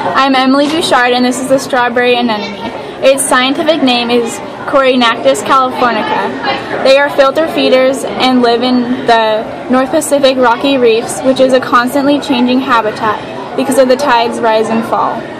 I'm Emily Bouchard, and this is the strawberry anemone. Its scientific name is Corynactis californica. They are filter feeders and live in the North Pacific rocky reefs, which is a constantly changing habitat because of the tide's rise and fall.